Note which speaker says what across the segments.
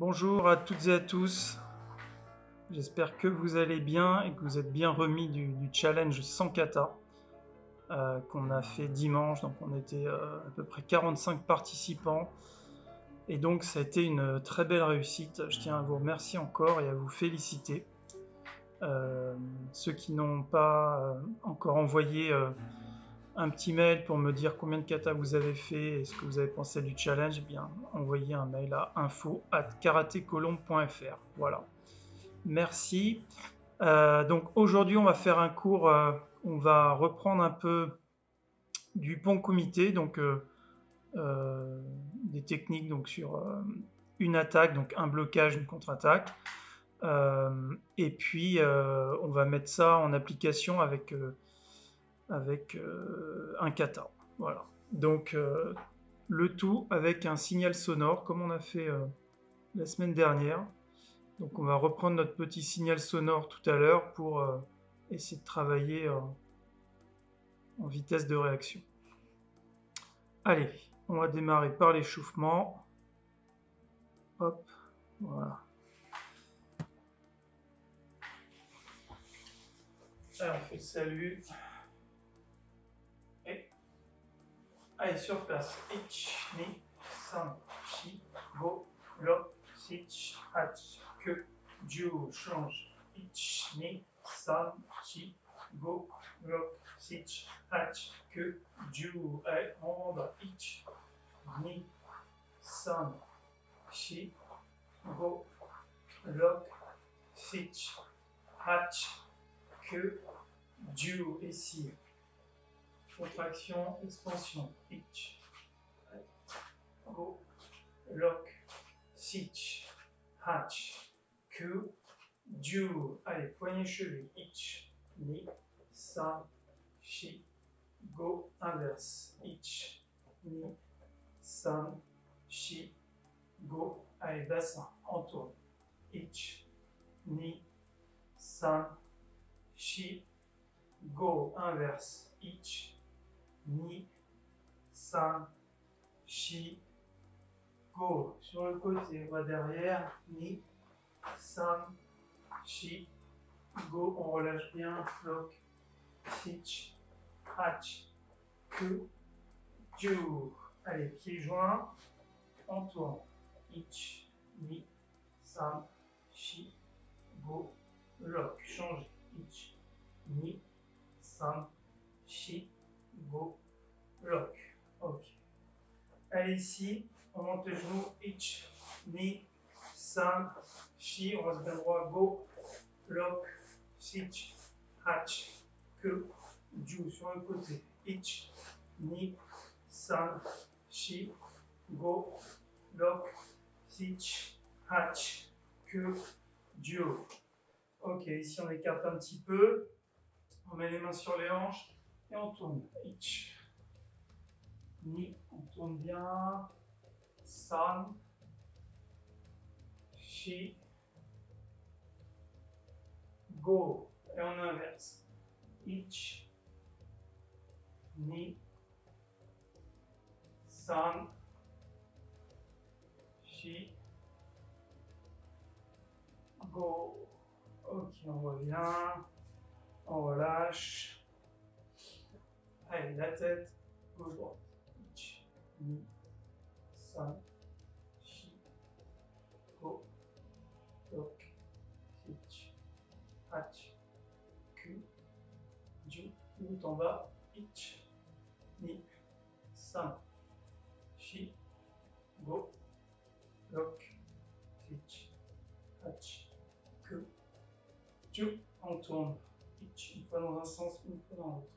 Speaker 1: Bonjour à toutes et à tous, j'espère que vous allez bien et que vous êtes bien remis du challenge sans kata qu'on a fait dimanche. Donc on était à peu près 45 participants et donc ça a été une très belle réussite. Je tiens à vous remercier encore et à vous féliciter. Ceux qui n'ont pas encore envoyé un petit mail pour me dire combien de kata vous avez fait et ce que vous avez pensé du challenge, eh bien envoyez un mail à info@karatecolombe.fr. Voilà. Merci. Donc aujourd'hui, on va faire un cours, on va reprendre un peu du pont comité, donc des techniques donc sur une attaque, donc un blocage, une contre-attaque. Et puis on va mettre ça en application avec un kata. Voilà. Donc le tout avec un signal sonore, comme on a fait la semaine dernière. Donc on va reprendre notre petit signal sonore tout à l'heure pour essayer de travailler en vitesse de réaction. Allez, on va démarrer par l'échauffement. Hop, voilà. Allez, on fait le salut. Et allez, sur place. Ich, ni, san, chi, go, lo, sich, hach, que, ju, change. Ich, ni, san, chi, go, lo, sich, hach, que, ju. Allez, on va. Ich, ni, san, chi, go, lock, sich, hatch, que, du, et si. Contraction, expansion, itch, go, lock, sich, hatch, que, du. Allez, poignet cheville, itch, ni, san, chi, go, inverse, itch, ni, san, chi, go. Allez, bassin, on tourne. Ich, ni, san, chi, go, inverse. Ich, ni, san, chi, go. Sur le côté, on va derrière. Ni, san, chi, go. On relâche bien. Lock, sich, hatch, que, du. Allez, pieds joints. On tourne. Ich, ni, san, chi, go, lock. Change. Ich, ni, san, chi, go, lock. Ok. Allez, ici, on monte les genoux. Ich, ni, san, chi. On reste bien droit. Go, lock, sich, hatch, que, du. Sur le côté. Ich, ni, san, chi, go, lock, sich, hatch, que, du. Ok, ici on écarte un petit peu. On met les mains sur les hanches et on tourne. Ich, ni, on tourne bien. San, chi, go. Et on inverse. Ich, ni, san, chi, go. Ok, on revient. On relâche. Allez, la tête, gauche-droite. Ich, ni, san, chi, go, lock, sich, hatch, que, du. Bout en bas. Ich, ni, san, chi, go, lock, sich, hatch, que, du. On tourne. Ich, une fois dans un sens, une fois dans l'autre.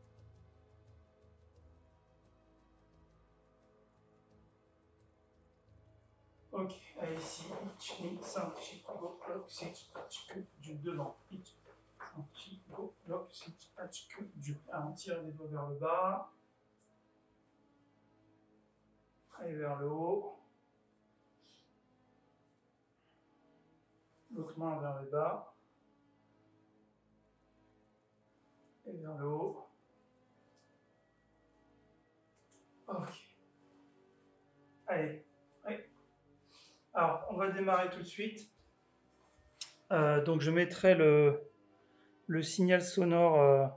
Speaker 1: Ok, allez ici, ich, ni, san, chi, go, lock, sich, hatch, que, du. Devant. Ich, san, chi, go, lock, sich, hatch, que, du. Alors, on tire les doigts vers le bas. Allez vers le haut. L'autre main vers le bas. Et vers le haut. Ok. Allez. Ouais. Alors, on va démarrer tout de suite. Donc, je mettrai le signal sonore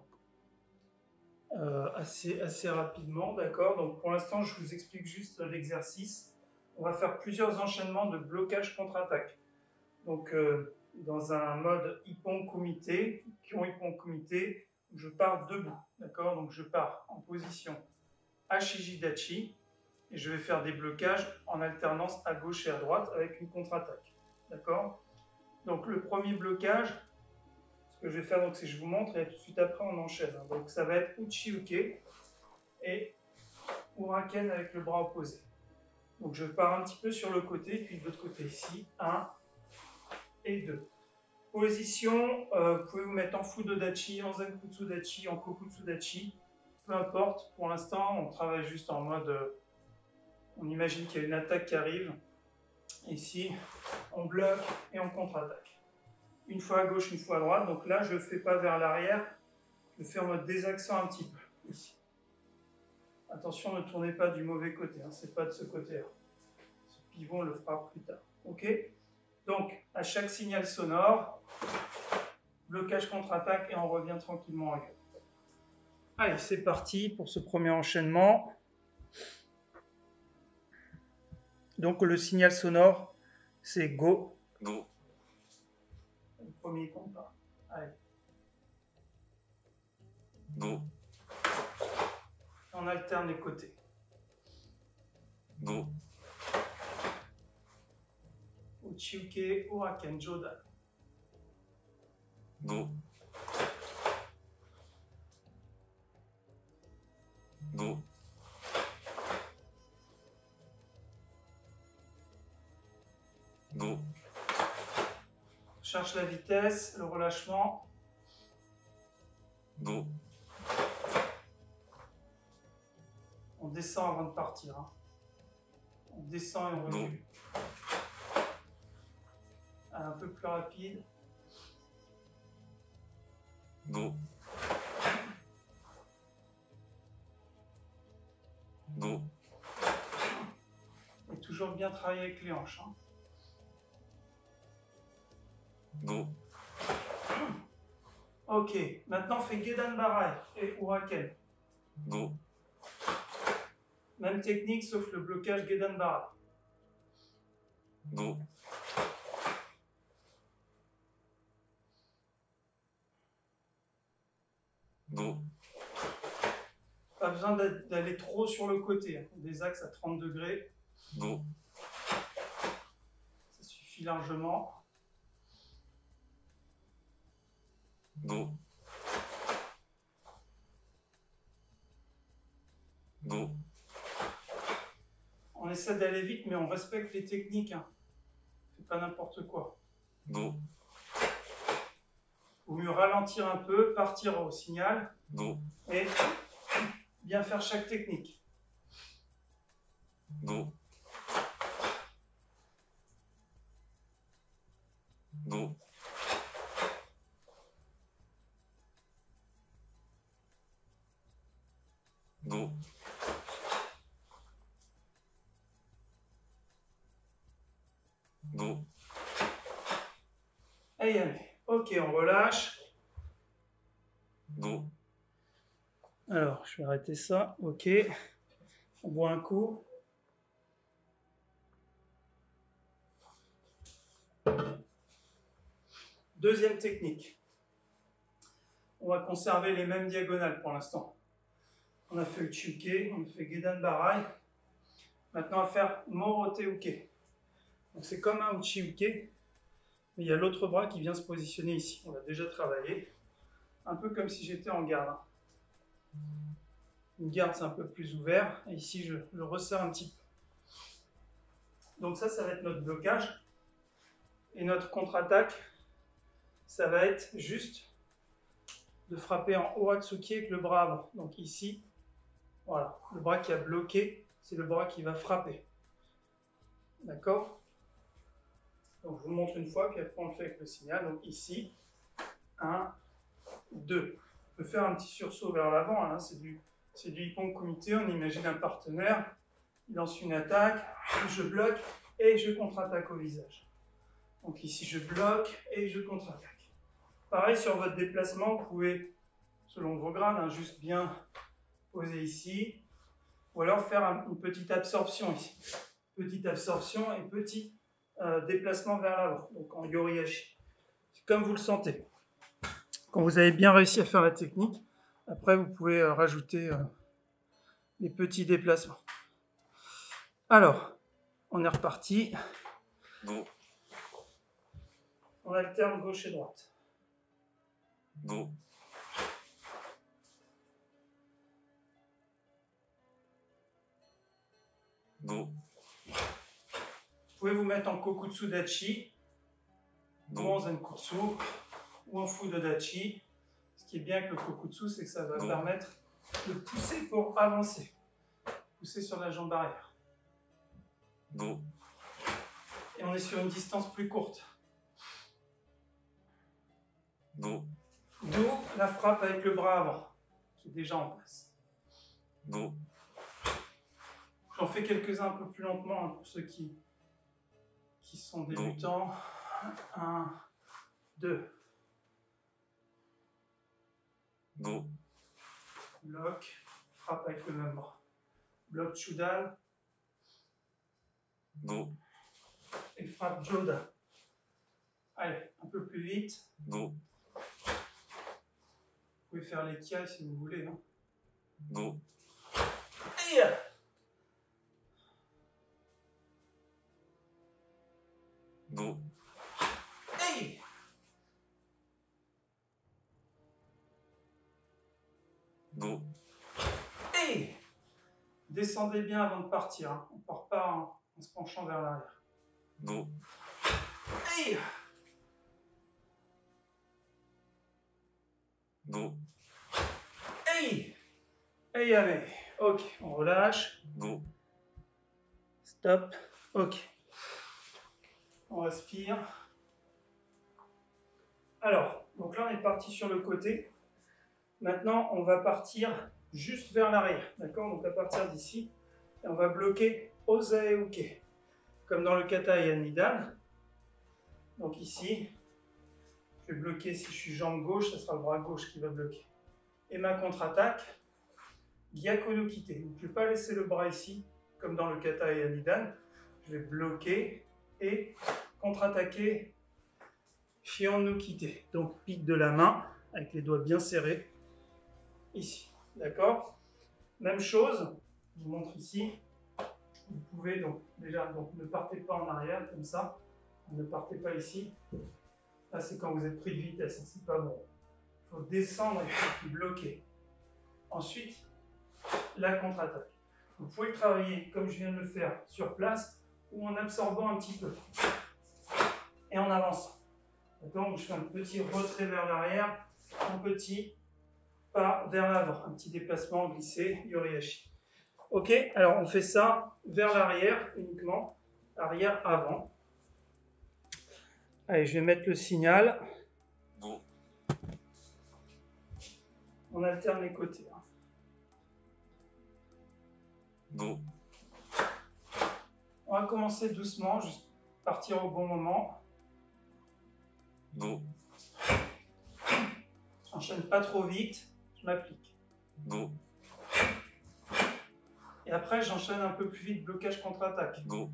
Speaker 1: assez rapidement, d'accord? Donc, pour l'instant, je vous explique juste l'exercice. On va faire plusieurs enchaînements de blocage contre-attaque. Donc, dans un mode Ippon-Kumite, Kyon-Ippon-Kumite, je pars debout, d'accord? Donc, je pars en position Ashijidachi et je vais faire des blocages en alternance à gauche et à droite avec une contre-attaque, d'accord? Donc, le premier blocage, ce que je vais faire, c'est que je vous montre et tout de suite après, on enchaîne. Donc, ça va être Uchi-Uke et Uraken avec le bras opposé. Donc, je pars un petit peu sur le côté, puis de l'autre côté ici, 1 et 2. Position, vous pouvez vous mettre en Fudodachi, en Zenkutsudachi, en Kokutsudachi, peu importe. Pour l'instant, on travaille juste en mode, on imagine qu'il y a une attaque qui arrive. Ici, on bloque et on contre-attaque. Une fois à gauche, une fois à droite. Donc là, je ne le fais pas vers l'arrière, je le fais en mode désaxant un petit peu, ici. Attention, ne tournez pas du mauvais côté, hein, c'est pas de ce côté-là. Ce pivot, on le fera plus tard. Ok ? Donc, à chaque signal sonore, blocage contre-attaque et on revient tranquillement à gauche. Allez, c'est parti pour ce premier enchaînement. Donc, le signal sonore, c'est go.
Speaker 2: Go.
Speaker 1: Le premier compte pas. Allez.
Speaker 2: Go.
Speaker 1: On alterne les côtés.
Speaker 2: Go.
Speaker 1: Uchi-Uke, Uraken, Jodan.
Speaker 2: Go. Go. Go.
Speaker 1: Cherche la vitesse, le relâchement.
Speaker 2: Go.
Speaker 1: On descend avant de partir. Hein. On descend et on recule. Un peu plus rapide.
Speaker 2: Go. Go.
Speaker 1: Et toujours bien travailler avec les hanches. Hein.
Speaker 2: Go.
Speaker 1: Ok, maintenant on fait Gedan Barai et Uraken.
Speaker 2: Go.
Speaker 1: Même technique sauf le blocage Gedan Barai.
Speaker 2: Go. Go.
Speaker 1: Pas besoin d'aller trop sur le côté. Hein. Des axes à 30 degrés.
Speaker 2: Go.
Speaker 1: Ça suffit largement.
Speaker 2: Go. Go.
Speaker 1: On essaie d'aller vite, mais on respecte les techniques. Hein. C'est pas n'importe quoi.
Speaker 2: Go.
Speaker 1: Vaut mieux ralentir un peu, partir au signal.
Speaker 2: Go.
Speaker 1: Et bien faire chaque technique.
Speaker 2: Go. Go. Go. Go.
Speaker 1: Allez. Ok, on relâche.
Speaker 2: Go.
Speaker 1: Alors, je vais arrêter ça. Ok. On boit un coup. Deuxième technique. On va conserver les mêmes diagonales pour l'instant. On a fait Uchi-Uke, on a fait Gedan Barai. Maintenant, on va faire Morote-Uke. Donc, c'est comme un Uchi-Uke, mais il y a l'autre bras qui vient se positionner ici. On l'a déjà travaillé. Un peu comme si j'étais en garde. Une garde, c'est un peu plus ouvert. Et ici, je le resserre un petit peu. Donc ça va être notre blocage. Et notre contre-attaque, ça va être juste de frapper en Oratsuki avec le bras avant. Donc ici, voilà, le bras qui a bloqué, c'est le bras qui va frapper. D'accord? Donc je vous montre une fois, puis après on le fait avec le signal. Donc ici, 1, 2. On peut faire un petit sursaut vers l'avant, hein. C'est du Ippon Kumite, on imagine un partenaire, il lance une attaque, je bloque, et je contre-attaque au visage. Donc ici, je bloque et je contre-attaque. Pareil, sur votre déplacement, vous pouvez, selon vos grades, hein, juste bien poser ici, ou alors faire une petite absorption ici. Petite absorption et petit déplacement vers l'avant, donc en yoriashi. C'est comme vous le sentez. Quand vous avez bien réussi à faire la technique, après vous pouvez rajouter les petits déplacements. Alors, on est reparti.
Speaker 2: Go.
Speaker 1: On alterne gauche et droite.
Speaker 2: Go. Go.
Speaker 1: Vous pouvez vous mettre en Kokutsu Dachi, ou en Zenkutsu, ou en Fudo Dachi. Ce qui est bien avec le Kokutsu, c'est que ça va permettre de pousser pour avancer. Pousser sur la jambe arrière.
Speaker 2: Go.
Speaker 1: Et on est sur une distance plus courte.
Speaker 2: Go.
Speaker 1: D'où la frappe avec le bras avant, qui est déjà en place.
Speaker 2: Go.
Speaker 1: J'en fais quelques-uns un peu plus lentement hein, pour ceux qui sont débutants. 1, 2.
Speaker 2: Go.
Speaker 1: Bloc, frappe avec le même bras. Bloc Chudal.
Speaker 2: Go.
Speaker 1: Et frappe Joda. Allez, un peu plus vite.
Speaker 2: Go.
Speaker 1: Vous pouvez faire les kiai si vous voulez. Hein.
Speaker 2: Go.
Speaker 1: Et
Speaker 2: Go.
Speaker 1: hey.
Speaker 2: Go.
Speaker 1: Hey. Descendez bien avant de partir. Hein. On ne part pas en se penchant vers l'arrière.
Speaker 2: Go.
Speaker 1: Hey.
Speaker 2: Go.
Speaker 1: Hey. Hey, allez. Ok, on relâche.
Speaker 2: Go.
Speaker 1: Stop. Ok. On respire. Alors, donc là on est parti sur le côté. Maintenant, on va partir juste vers l'arrière. D'accord? Donc à partir d'ici, et on va bloquer Osae Uke. Comme dans le kata et Nidan. Donc ici, je vais bloquer si je suis jambe gauche, ce sera le bras gauche qui va bloquer. Et ma contre-attaque, Gyako no Kite. Donc je ne vais pas laisser le bras ici, comme dans le kata et Nidan. Je vais bloquer et contre-attaquer Shion no Kite. Donc pique de la main, avec les doigts bien serrés. Ici, d'accord? Même chose, je vous montre ici. Vous pouvez donc déjà ne partez pas en arrière comme ça, ne partez pas ici. Là c'est quand vous êtes pris de vitesse, c'est pas bon. Il faut descendre et puis bloquer. Ensuite, la contre-attaque. Vous pouvez travailler comme je viens de le faire sur place ou en absorbant un petit peu et en avançant. D'accord? Donc je fais un petit retrait vers l'arrière, un petit pas vers l'avant, un petit déplacement glissé, yoriashi. Ok, alors on fait ça vers l'arrière uniquement, arrière-avant. Allez, je vais mettre le signal.
Speaker 2: Go.
Speaker 1: On alterne les côtés.
Speaker 2: Go.
Speaker 1: On va commencer doucement, juste partir au bon moment.
Speaker 2: Go.
Speaker 1: J'enchaîne pas trop vite, je m'applique.
Speaker 2: Go.
Speaker 1: Et après, j'enchaîne un peu plus vite, blocage contre-attaque.
Speaker 2: Go.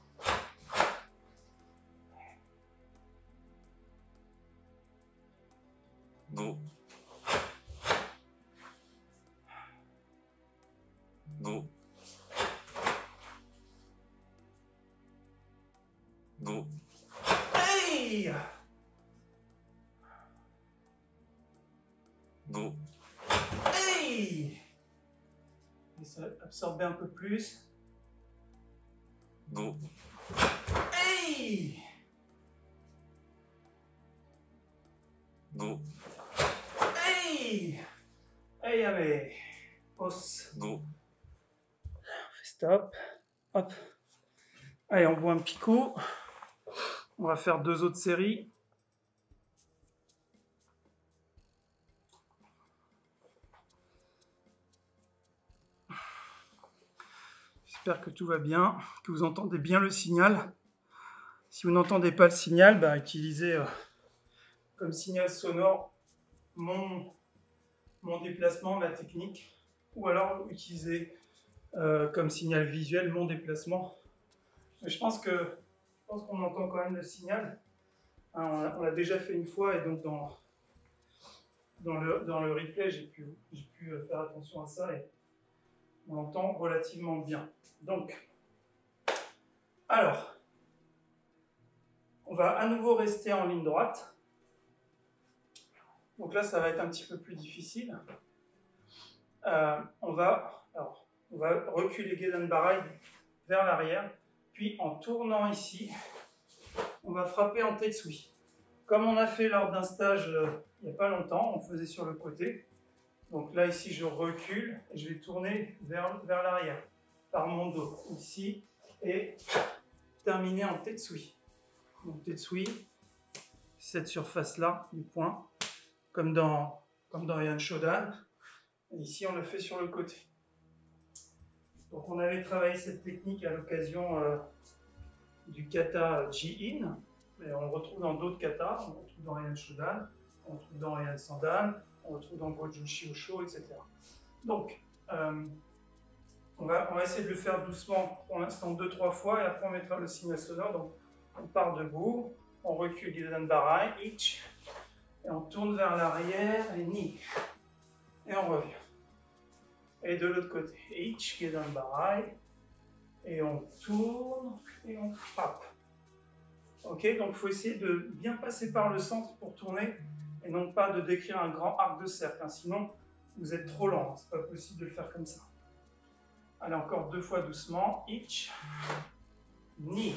Speaker 2: Go. Go. Go.
Speaker 1: Hey!
Speaker 2: Go.
Speaker 1: Hey! Et ça absorber un peu plus.
Speaker 2: Go.
Speaker 1: Hey!
Speaker 2: Go.
Speaker 1: Hey! Hey, allez! Os.
Speaker 2: Go.
Speaker 1: Stop. Hop. Allez, on voit un petit coup. On va faire 2 autres séries. J'espère que tout va bien, que vous entendez bien le signal. Si vous n'entendez pas le signal, bah, utilisez comme signal sonore mon déplacement, ma technique, ou alors utilisez comme signal visuel mon déplacement. Mais je pense qu'on entend quand même le signal. Hein, on l'a déjà fait une fois et donc dans le replay, j'ai pu faire attention à ça et on l'entend relativement bien. Donc, alors, on va à nouveau rester en ligne droite. Donc là, ça va être un petit peu plus difficile. On va reculer Gedan Barai vers l'arrière, puis en tournant ici, on va frapper en Tetsui. Comme on a fait lors d'un stage il n'y a pas longtemps, on faisait sur le côté. Donc là, ici, je recule et je vais tourner vers l'arrière, par mon dos, ici, et terminer en Tetsui. Donc Tetsui, cette surface-là, du point, comme dans Ryan Shodan. Et ici, on le fait sur le côté. Donc on avait travaillé cette technique à l'occasion du kata Ji-In, mais on le retrouve dans d'autres katas, on le retrouve dans Ryan Shodan, on le retrouve dans Ryan Sandan, on le retrouve dans Gojun Shiosho, etc. Donc, on va essayer de le faire doucement, pour l'instant 2-3 fois, et après on mettra le signal sonore. Donc, on part debout, on recule Gedan Barai, Ich, et on tourne vers l'arrière, et Ni, et on revient. Et de l'autre côté, Ich, Gedan Barai, et on tourne, et on frappe. Ok, donc il faut essayer de bien passer par le centre pour tourner, et non pas de décrire un grand arc de cercle, hein, sinon vous êtes trop lent, c'est pas possible de le faire comme ça. Allez, encore 2 fois doucement, Ich, Ni,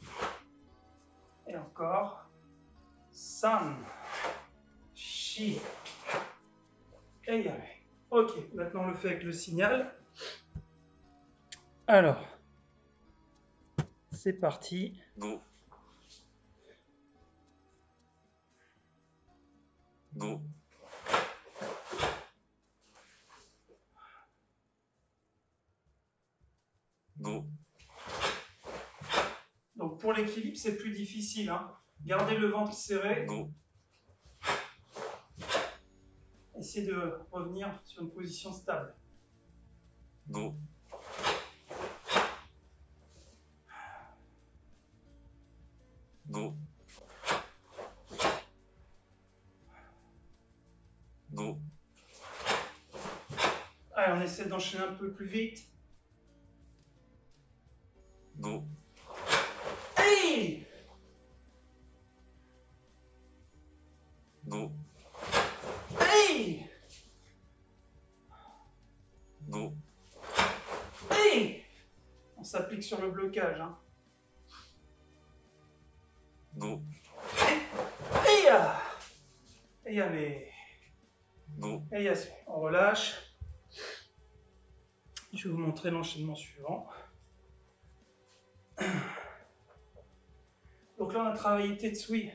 Speaker 1: et encore, San, Shi, et Yame. Ok, maintenant on le fait avec le signal. Alors, c'est parti.
Speaker 2: Go. Go. Go.
Speaker 1: Donc pour l'équilibre, c'est plus difficile. Hein. Gardez le ventre serré.
Speaker 2: Go.
Speaker 1: Essayez de revenir sur une position stable.
Speaker 2: Go. Go. Go.
Speaker 1: Allez, on essaie d'enchaîner un peu plus vite.
Speaker 2: Go.
Speaker 1: Hey!
Speaker 2: Go.
Speaker 1: Hey!
Speaker 2: Go.
Speaker 1: Hey! On s'applique sur le blocage. Hein.
Speaker 2: Go.
Speaker 1: Hey! Hey, mais...
Speaker 2: Go.
Speaker 1: Hey, on relâche. Je vais vous montrer l'enchaînement suivant. Donc là, on a travaillé Tetsui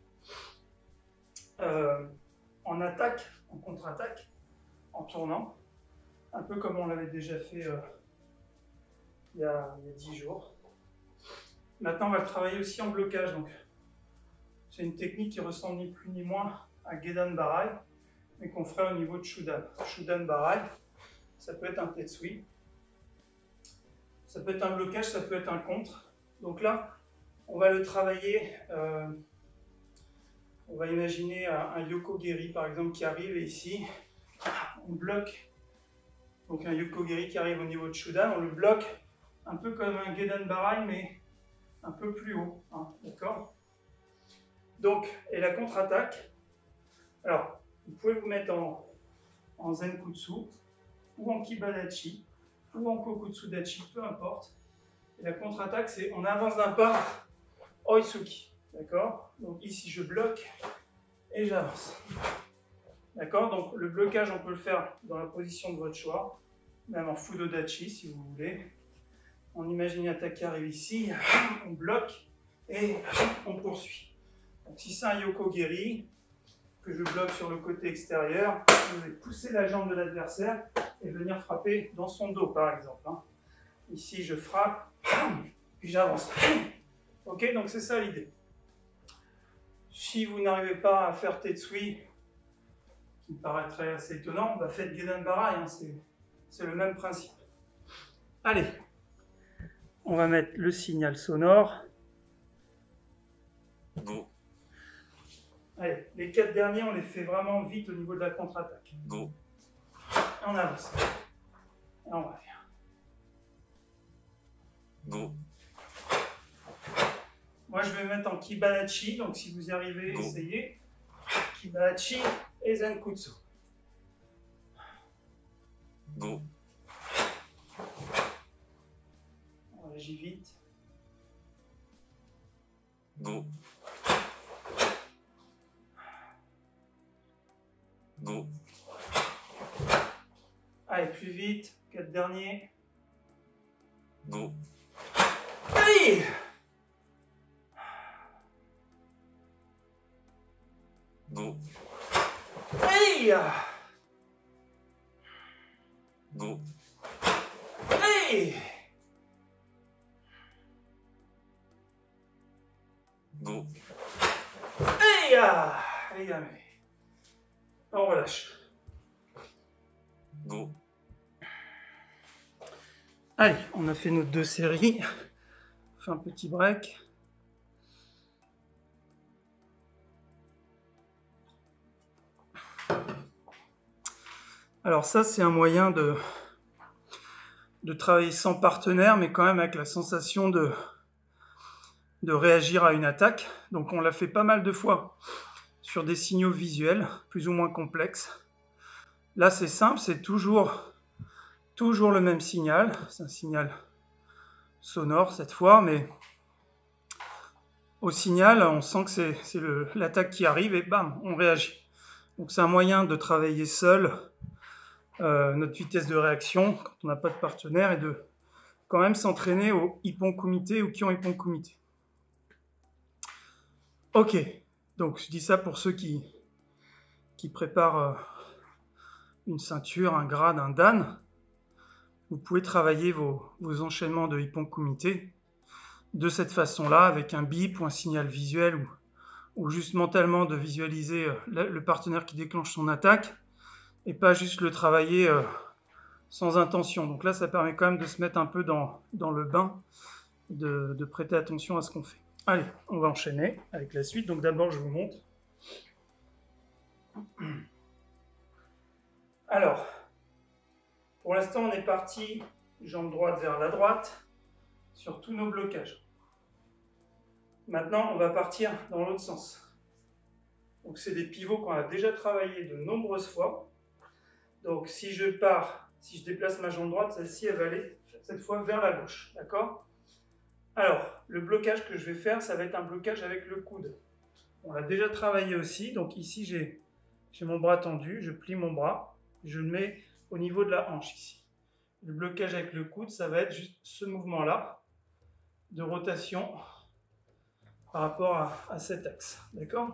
Speaker 1: en attaque, en contre-attaque, en tournant, un peu comme on l'avait déjà fait il y a 10 jours. Maintenant, on va le travailler aussi en blocage. Donc, c'est une technique qui ressemble ni plus ni moins à Gedan Barai, mais qu'on ferait au niveau de Shudan. Shudan Barai, ça peut être un Tetsui, ça peut être un blocage, ça peut être un contre. Donc là, on va le travailler, on va imaginer un Yokogeri par exemple qui arrive et ici, on bloque, donc un Yokogeri qui arrive au niveau de Shudan, on le bloque un peu comme un Gedan Barai mais un peu plus haut, hein, d'accord? Donc, et la contre-attaque, alors, vous pouvez vous mettre en Zenkutsu, ou en Kibadachi, ou en Kokutsudachi, peu importe. Et la contre-attaque, c'est on avance d'un pas, Oitsuki, d'accord? Donc ici, je bloque et j'avance. D'accord? Donc le blocage, on peut le faire dans la position de votre choix, même en Fudodachi, si vous voulez. On imagine l'attaque qui arrive ici, on bloque et on poursuit. Donc si c'est un Yokogeri, que je bloque sur le côté extérieur, je vais pousser la jambe de l'adversaire et venir frapper dans son dos, par exemple. Hein. Ici, je frappe, puis j'avance. Ok, donc c'est ça l'idée. Si vous n'arrivez pas à faire Tetsui, qui me paraîtrait assez étonnant, bah faites Gedan Barai, hein, c'est le même principe. Allez, on va mettre le signal sonore.
Speaker 2: Go.
Speaker 1: Allez, les 4 derniers, on les fait vraiment vite au niveau de la contre-attaque.
Speaker 2: Go.
Speaker 1: Et on avance. Et on revient.
Speaker 2: Go.
Speaker 1: Moi, je vais mettre en Kibanachi, donc si vous y arrivez,
Speaker 2: Go.
Speaker 1: essayez. Kibanachi et Zenkutsu.
Speaker 2: Go.
Speaker 1: On réagit vite.
Speaker 2: Go. Go.
Speaker 1: Allez, plus vite. 4 derniers.
Speaker 2: Go.
Speaker 1: Allez!
Speaker 2: Go.
Speaker 1: Allez!
Speaker 2: Go.
Speaker 1: Allez!
Speaker 2: Go.
Speaker 1: Allez! Allez, allez. On relâche.
Speaker 2: Go.
Speaker 1: Allez, on a fait nos 2 séries. On fait un petit break. Alors ça, c'est un moyen de travailler sans partenaire, mais quand même avec la sensation de réagir à une attaque. Donc on l'a fait pas mal de fois sur des signaux visuels, plus ou moins complexes. Là, c'est simple, c'est toujours le même signal. C'est un signal sonore cette fois, mais au signal, on sent que c'est l'attaque qui arrive et bam, on réagit. Donc c'est un moyen de travailler seul notre vitesse de réaction quand on n'a pas de partenaire et de quand même s'entraîner au Ippon Kumite ou Kyon Ippon Kumite. Ok, donc je dis ça pour ceux qui préparent une ceinture, un grade, un dan. Vous pouvez travailler vos enchaînements de Ippon Kumite de cette façon-là, avec un bip ou un signal visuel, ou juste mentalement de visualiser le partenaire qui déclenche son attaque, et pas juste le travailler sans intention. Donc là, ça permet quand même de se mettre un peu dans le bain, de prêter attention à ce qu'on fait. Allez, on va enchaîner avec la suite. Donc d'abord, je vous montre. Alors, pour l'instant, on est parti jambe droite vers la droite sur tous nos blocages. Maintenant, on va partir dans l'autre sens. Donc, c'est des pivots qu'on a déjà travaillé de nombreuses fois. Donc, si je déplace ma jambe droite, celle-ci, elle va aller cette fois vers la gauche. D'accord? Alors, le blocage que je vais faire, ça va être un blocage avec le coude. On l'a déjà travaillé aussi. Donc, ici, j'ai mon bras tendu. Je plie mon bras. Je le mets au niveau de la hanche ici. Le blocage avec le coude, ça va être juste ce mouvement-là de rotation par rapport à cet axe. D'accord?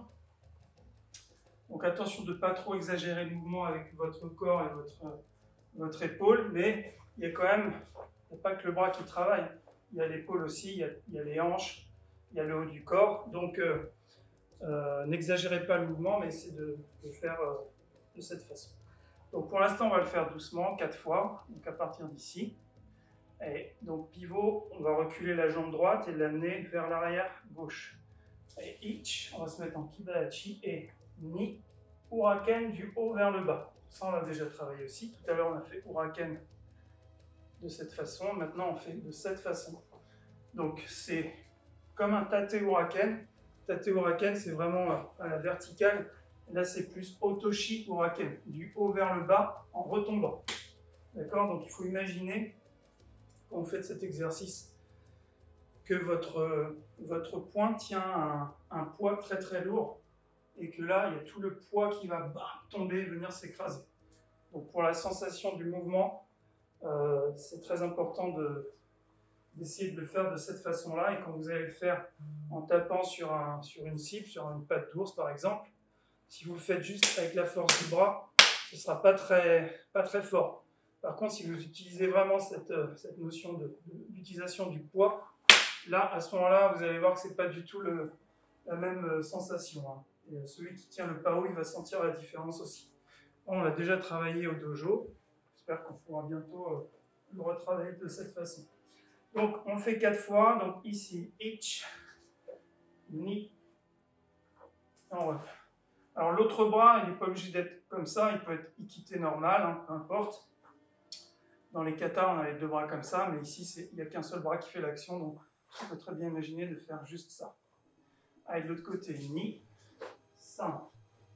Speaker 1: Donc attention de ne pas trop exagérer le mouvement avec votre corps et votre épaule, mais il y a quand même, il n'y a pas que le bras qui travaille. Il y a l'épaule aussi, il y a les hanches, il y a le haut du corps. Donc n'exagérez pas le mouvement, mais essayez de faire de cette façon. Donc pour l'instant, on va le faire doucement, 4 fois, donc à partir d'ici. Et donc pivot, on va reculer la jambe droite et l'amener vers l'arrière gauche. Et ich, on va se mettre en Kibanachi et ni, Huraken du haut vers le bas. Ça, on l'a déjà travaillé aussi. Tout à l'heure, on a fait Huraken de cette façon. Maintenant, on fait de cette façon. Donc, c'est comme un Tate Huraken. Tate Huraken, c'est vraiment à la verticale. Là, c'est plus Otoshi Huraken, du haut vers le bas en retombant. D'accord? Donc, il faut imaginer, quand vous faites cet exercice, que votre poing tient un poids très très lourd et que là, il y a tout le poids qui va tomber et venir s'écraser. Donc pour la sensation du mouvement, c'est très important d'essayer de le faire de cette façon-là. Et quand vous allez le faire en tapant sur une cible, sur une patte d'ours par exemple, si vous le faites juste avec la force du bras, ce ne sera pas très fort. Par contre, si vous utilisez vraiment cette notion d'utilisation du poids, là, à ce moment-là, vous allez voir que ce n'est pas du tout la même sensation. Hein. Et celui qui tient le pao, il va sentir la différence aussi. On l'a déjà travaillé au dojo. J'espère qu'on pourra bientôt le retravailler de cette façon. Donc, on fait 4 fois. Donc, ici, ich, ni, on revient. Alors, l'autre bras, il n'est pas obligé d'être comme ça. Il peut être ikité normal, hein, peu importe. Dans les katas, on a les deux bras comme ça, mais ici, il n'y a qu'un seul bras qui fait l'action, donc on peut très bien imaginer de faire juste ça. Allez, de l'autre côté, ni, san.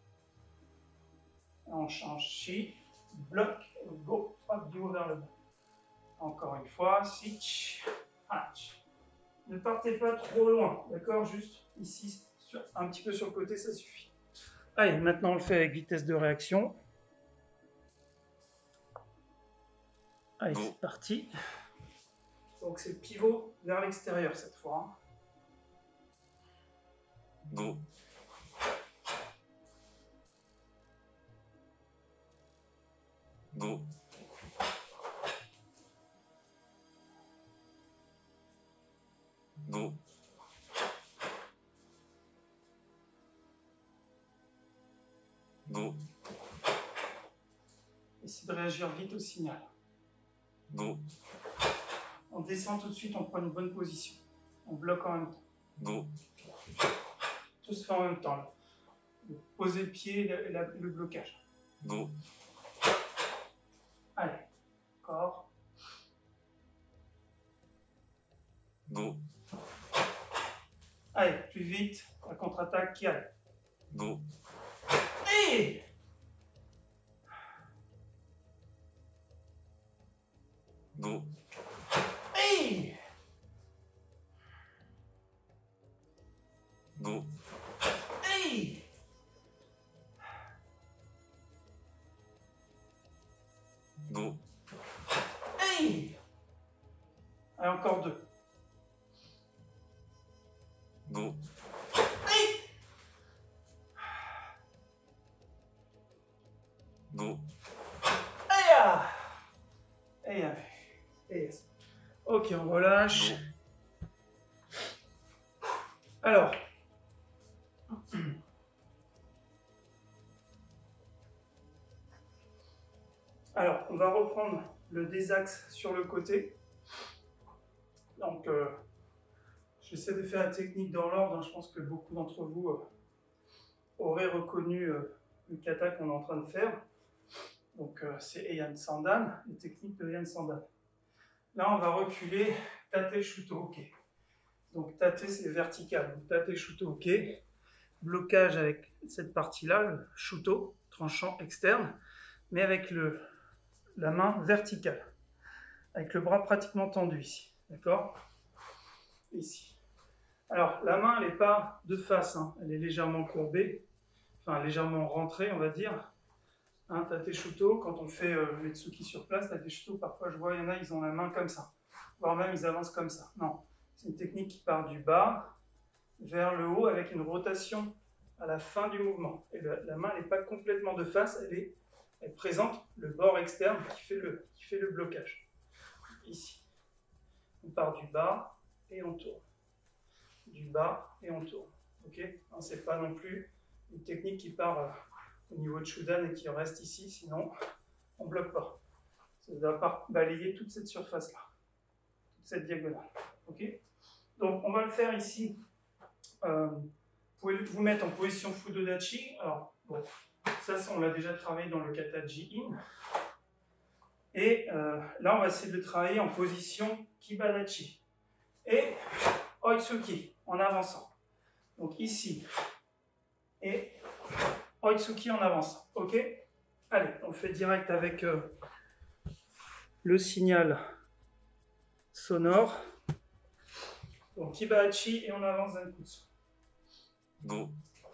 Speaker 1: On change chi, bloc, go, hop, du haut vers le bas. Encore une fois, sich, hatch. Ne partez pas trop loin, d'accord? Juste ici, un petit peu sur le côté, ça suffit. Allez, maintenant on le fait avec vitesse de réaction. Allez, c'est parti. Donc c'est pivot vers l'extérieur cette fois. Hein.
Speaker 2: Go. Go. Go. Go.
Speaker 1: Essayez de réagir vite au signal.
Speaker 2: Go.
Speaker 1: On descend tout de suite, on prend une bonne position. On bloque en même temps.
Speaker 2: Go.
Speaker 1: Tout se fait en même temps. Là. Poser le pied et le blocage.
Speaker 2: Go.
Speaker 1: Allez, corps.
Speaker 2: Go.
Speaker 1: Allez, plus vite, la contre-attaque qui arrive.
Speaker 2: Go.
Speaker 1: Et
Speaker 2: Go.
Speaker 1: et
Speaker 2: Go.
Speaker 1: et
Speaker 2: Go.
Speaker 1: et allez, encore deux.
Speaker 2: Go. Go.
Speaker 1: Et ok, on relâche. Alors, on va reprendre le désaxe sur le côté. Donc, j'essaie de faire la technique dans l'ordre. Hein. Je pense que beaucoup d'entre vous auraient reconnu le kata qu'on est en train de faire. Donc, c'est Heian Sandan, les techniques de Heian Sandan. Là, on va reculer tate shuto oke. Donc, tate, c'est vertical. Donc, tate shuto oke. Blocage avec cette partie-là, le shuto, tranchant externe, mais avec la main verticale. Avec le bras pratiquement tendu ici. D'accord? Ici. Alors, la main, elle n'est pas de face. Hein. Elle est légèrement courbée. Enfin, légèrement rentrée, on va dire. Hein, tate shuto, quand on fait les tsuki sur place, tate shuto, parfois je vois, il y en a, ils ont la main comme ça. Voire même, ils avancent comme ça. Non, c'est une technique qui part du bas vers le haut avec une rotation à la fin du mouvement. Et la main n'est pas complètement de face, elle présente le bord externe qui fait le blocage. Ici. On part du bas et on tourne. Du bas et on tourne. Ok? Ce n'est pas non plus une technique qui part au niveau de Shudan et qui reste ici, sinon on ne bloque pas. Ça ne doit pas balayer toute cette surface-là, toute cette diagonale. Ok? Donc on va le faire ici. Vous pouvez vous mettre en position Fudodachi. Alors, bon, ça on l'a déjà travaillé dans le kata Ji-in. Et là, on va essayer de travailler en position Kibadachi. Et Oitsuki, en avançant. Donc ici. Et Oitsuki en avançant. Ok? Allez, on le fait direct avec le signal sonore. Donc Kibadachi et on avance d'un coup.
Speaker 2: Go.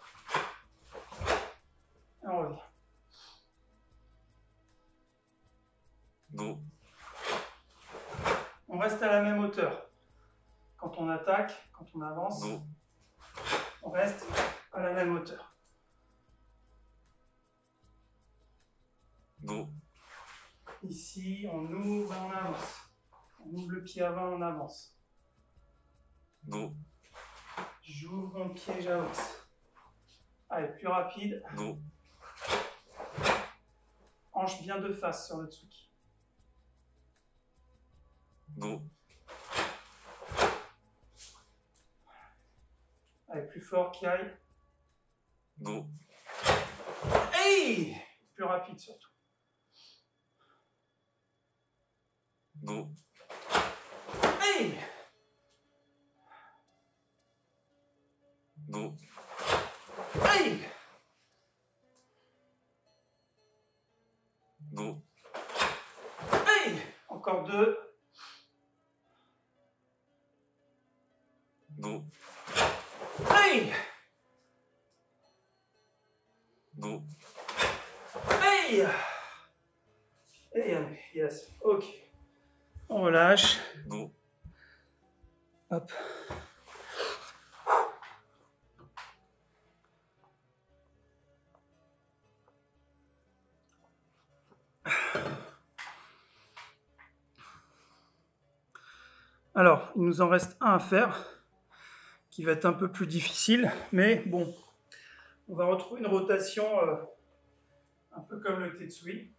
Speaker 1: Et on revient.
Speaker 2: Go.
Speaker 1: On reste à la même hauteur. Quand on attaque, quand on avance,
Speaker 2: Go.
Speaker 1: on reste à la même hauteur.
Speaker 2: Go.
Speaker 1: Ici, on ouvre et on avance. On ouvre le pied avant, on avance.
Speaker 2: Go.
Speaker 1: J'ouvre mon pied, j'avance. Allez, plus rapide.
Speaker 2: Go.
Speaker 1: Hanche bien de face sur le tsuki.
Speaker 2: Go.
Speaker 1: Allez, plus fort, Kiai.
Speaker 2: Go.
Speaker 1: Hey! Plus rapide surtout.
Speaker 2: Go.
Speaker 1: Hey!
Speaker 2: Go.
Speaker 1: Hey!
Speaker 2: Go.
Speaker 1: Hey! Encore 2.
Speaker 2: Go.
Speaker 1: Hey!
Speaker 2: Go.
Speaker 1: Hey! Hey, yes. Ok. On relâche.
Speaker 2: Go.
Speaker 1: Hop. Alors, il nous en reste un à faire, qui va être un peu plus difficile, mais bon, on va retrouver une rotation un peu comme le Tetsui.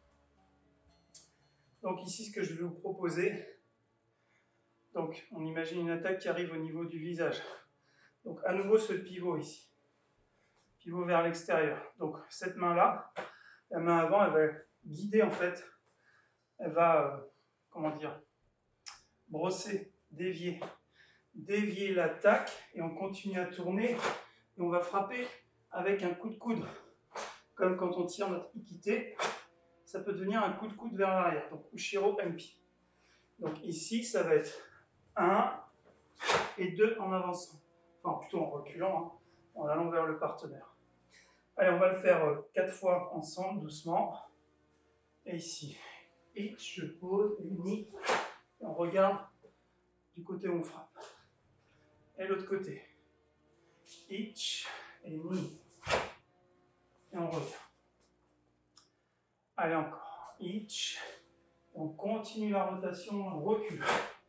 Speaker 1: Donc ici, ce que je vais vous proposer, donc on imagine une attaque qui arrive au niveau du visage. Donc à nouveau ce pivot ici, pivot vers l'extérieur. Donc cette main-là, la main avant, elle va guider en fait, elle va, comment dire, brosser, dévier l'attaque, et on continue à tourner, et on va frapper avec un coup de coude. Comme quand on tire notre ikité, ça peut devenir un coup de coude vers l'arrière. Donc Ushiro MP. Donc ici, ça va être 1 et 2 en avançant. Enfin, plutôt en reculant, hein, en allant vers le partenaire. Allez, on va le faire 4 fois ensemble, doucement. Et ici, ich, je pose, ni, et on regarde du côté où on frappe. Et l'autre côté. Ich et ni. Et on revient. Allez, encore. Ich. On continue la rotation, on recule.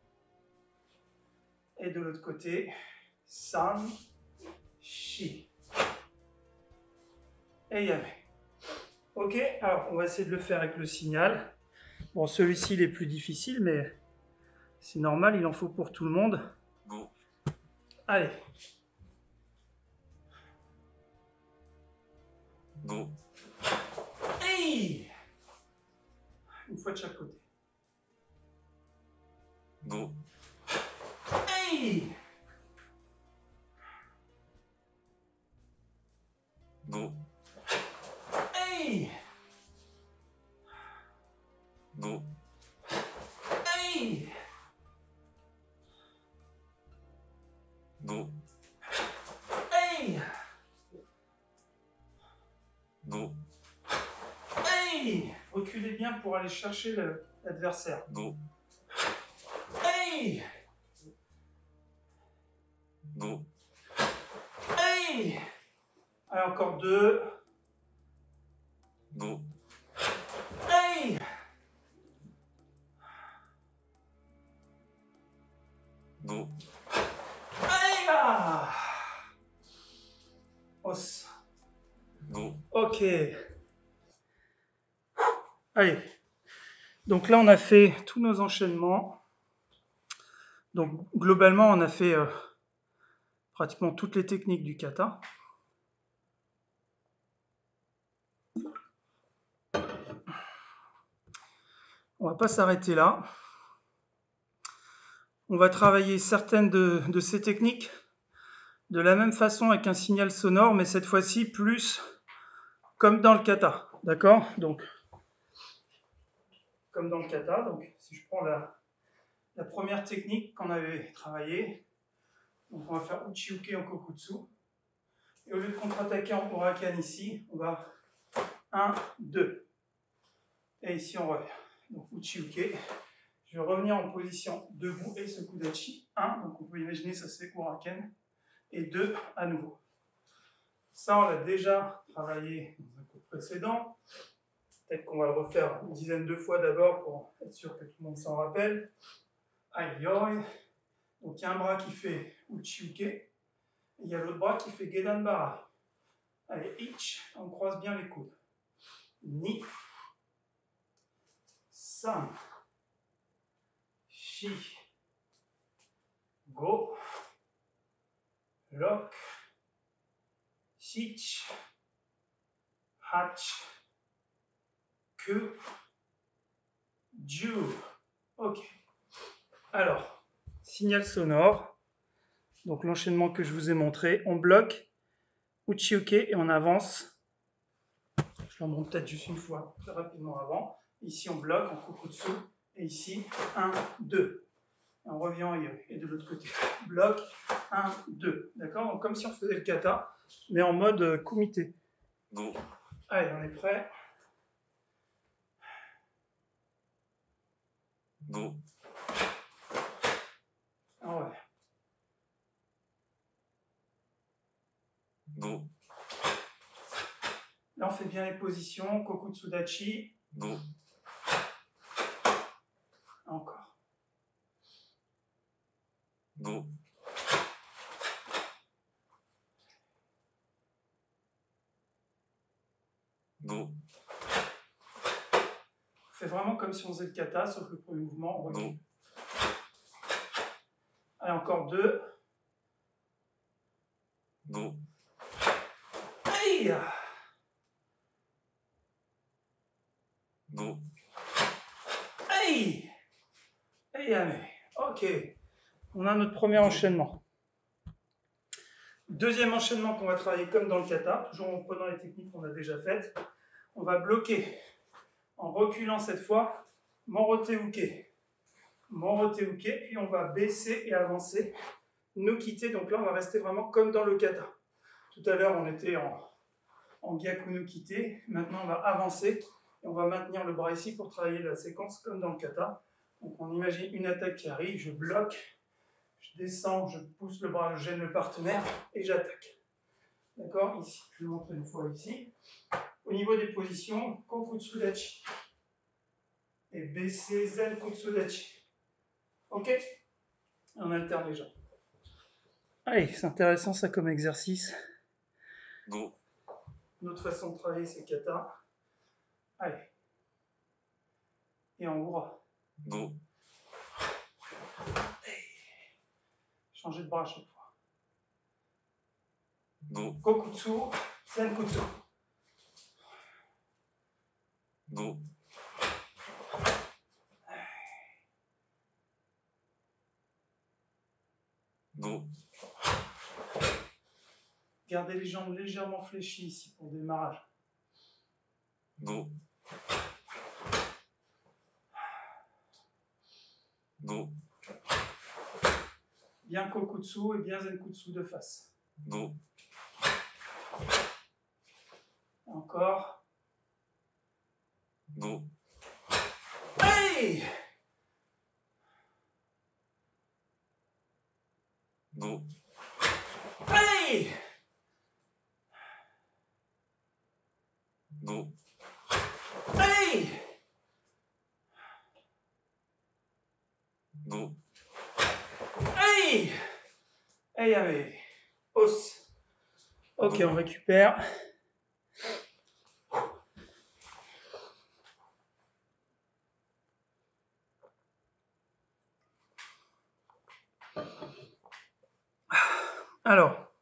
Speaker 1: Et de l'autre côté, san, shi. Et yame. Ok, alors on va essayer de le faire avec le signal. Bon, celui-ci il est plus difficile, mais c'est normal, il en faut pour tout le monde.
Speaker 2: Go.
Speaker 1: Allez.
Speaker 2: Go.
Speaker 1: Hey! Une fois de chaque côté.
Speaker 2: Go.
Speaker 1: Hey!
Speaker 2: Go.
Speaker 1: Hey!
Speaker 2: Go.
Speaker 1: Hey!
Speaker 2: Go.
Speaker 1: Hey!
Speaker 2: Go.
Speaker 1: Hey! Reculez bien pour aller chercher l'adversaire.
Speaker 2: Go.
Speaker 1: Hey!
Speaker 2: Go.
Speaker 1: Hey! Allez, encore 2.
Speaker 2: Go.
Speaker 1: Hey!
Speaker 2: Go.
Speaker 1: Allez là! Os.
Speaker 2: Go.
Speaker 1: Ok. Allez. Donc là, on a fait tous nos enchaînements. Donc globalement, on a fait pratiquement toutes les techniques du kata. On va pas s'arrêter là. On va travailler certaines de ces techniques de la même façon avec un signal sonore, mais cette fois-ci plus comme dans le kata. D'accord? Donc, comme dans le kata. Donc, si je prends la première technique qu'on avait travaillée, donc on va faire Uchi-uke en Kokutsu. Et au lieu de contre-attaquer en Huracan ici, on va 1, 2. Et ici, on revient. Donc, Uchi-uke. Je vais revenir en position debout et Sekudachi. 1, donc on peut imaginer ça c'est Huracan. Et 2 à nouveau. Ça, on l'a déjà travaillé dans un cours précédent. Peut-être qu'on va le refaire une dizaine de fois d'abord pour être sûr que tout le monde s'en rappelle. Aïe, aïe. Donc il y a un bras qui fait Uchi-uke, et il y a l'autre bras qui fait Gedan-bara. Allez, ich, on croise bien les coudes. Ni, san, shi, go, rok, shich, hach, ku, ju. Ok. Alors, signal sonore. Donc l'enchaînement que je vous ai montré, on bloque, Uchi-uke et on avance. Je le montre peut-être juste une fois, très rapidement avant. Ici on bloque, on kokutsu, et ici 1, 2. Et on revient ailleurs. Et de l'autre côté, bloc, 1, 2. D'accord? Donc comme si on faisait le kata, mais en mode kumite.
Speaker 2: Go.
Speaker 1: Allez, on est prêt.
Speaker 2: Go.
Speaker 1: Ah ouais.
Speaker 2: Go.
Speaker 1: Là, on fait bien les positions. Kokutsudachi.
Speaker 2: Go.
Speaker 1: Encore.
Speaker 2: Go. Go.
Speaker 1: On fait vraiment comme si on faisait le kata, sauf le premier mouvement, on revient. Allez, encore 2.
Speaker 2: Go.
Speaker 1: Aïe!
Speaker 2: Go.
Speaker 1: Aïe! Aïe, allez. Ok. On a notre premier enchaînement. Deuxième enchaînement qu'on va travailler comme dans le kata, toujours en prenant les techniques qu'on a déjà faites. On va bloquer en reculant cette fois, Morote-uke. Morote-uke, puis on va baisser et avancer, nous quitter. Donc là, on va rester vraiment comme dans le kata. Tout à l'heure, on était en Gyaku no Kite. Maintenant, on va avancer et on va maintenir le bras ici pour travailler la séquence comme dans le kata. Donc on imagine une attaque qui arrive, je bloque, je descends, je pousse le bras, je gêne le partenaire et j'attaque. D'accord? Ici, je vous montre une fois ici. Au niveau des positions, Kokutsudachi. Et baisser Zen Kutsudachi. Ok? On alterne les jambes. Allez, c'est intéressant ça comme exercice.
Speaker 2: Go.
Speaker 1: Une autre façon de travailler, c'est kata. Allez. Et en oura.
Speaker 2: Go.
Speaker 1: Changer de bras à chaque fois.
Speaker 2: Go.
Speaker 1: Kokutsu, Senkutsu.
Speaker 2: Go. Go.
Speaker 1: Gardez les jambes légèrement fléchies ici pour le démarrage.
Speaker 2: Go. Go.
Speaker 1: Bien Kokutsu et bien Zenkutsu de face.
Speaker 2: Go.
Speaker 1: Encore.
Speaker 2: Go.
Speaker 1: Hey!
Speaker 2: Go.
Speaker 1: Hey!
Speaker 2: Go.
Speaker 1: Hey!
Speaker 2: Go.
Speaker 1: Hey! Hey, allez. Os. Ok, on récupère. Alors,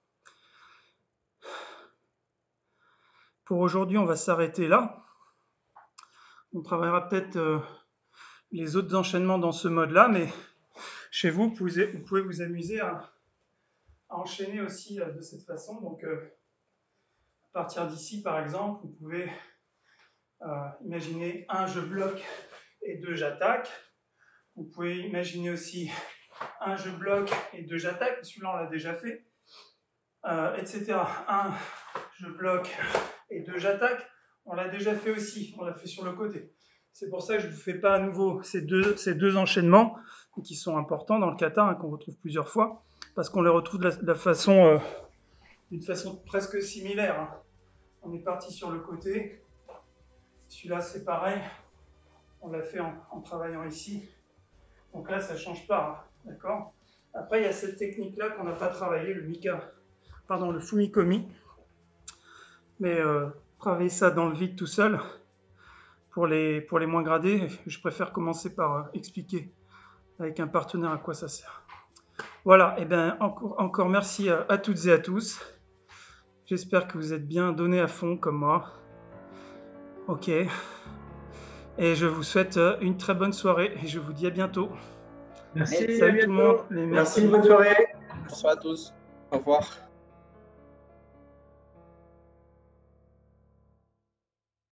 Speaker 1: pour aujourd'hui, on va s'arrêter là. On travaillera peut-être les autres enchaînements dans ce mode-là, mais chez vous, vous pouvez vous amuser à enchaîner aussi de cette façon. Donc, à partir d'ici, par exemple, vous pouvez imaginer 1, je bloque et 2, j'attaque. Vous pouvez imaginer aussi 1, je bloque et 2, j'attaque. Celui-là, on l'a déjà fait. Etc. 1, je bloque et 2, j'attaque. On l'a déjà fait aussi. On l'a fait sur le côté. C'est pour ça que je ne vous fais pas à nouveau ces deux enchaînements qui sont importants dans le kata, hein, qu'on retrouve plusieurs fois, parce qu'on les retrouve d'une façon presque similaire. Hein. On est parti sur le côté. Celui-là, c'est pareil. On l'a fait en travaillant ici. Donc là, ça ne change pas, hein, d'accord? Après, il y a cette technique-là qu'on n'a pas travaillé, le fumikomi. Mais travailler ça dans le vide tout seul, pour les moins gradés, je préfère commencer par expliquer avec un partenaire à quoi ça sert. Voilà, et bien encore merci à toutes et à tous. J'espère que vous êtes bien donnés à fond comme moi. Ok. Et je vous souhaite une très bonne soirée et je vous dis à bientôt.
Speaker 3: Merci,
Speaker 1: Salut tout le monde.
Speaker 3: Merci, bonne soirée.
Speaker 4: Bonsoir à tous. Au revoir.